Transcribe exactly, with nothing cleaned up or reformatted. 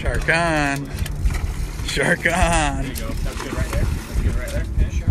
Shark on. Shark on. There you go. That's good right there. That's good right there. Finish.